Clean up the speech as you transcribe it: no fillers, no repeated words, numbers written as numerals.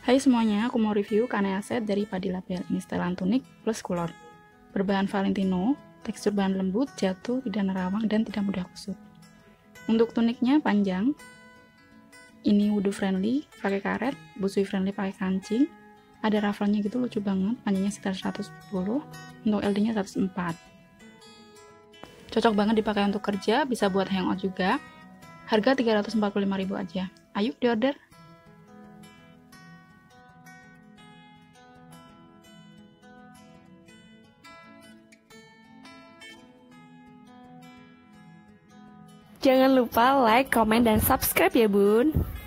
Hai semuanya, aku mau review Kanea Set dari Padi Label. Ini setelan tunik plus kulot. Berbahan Valentino, tekstur bahan lembut, jatuh, tidak nerawang, dan tidak mudah kusut. Untuk tuniknya panjang, ini wudhu friendly, pakai karet, busui friendly pakai kancing. Ada ruffle-nya gitu, lucu banget, panjangnya sekitar 110, untuk LD-nya 104. Cocok banget dipakai untuk kerja, bisa buat hangout juga. Harga 345.000 aja. Ayo diorder! Jangan lupa like, komen, dan subscribe ya bun.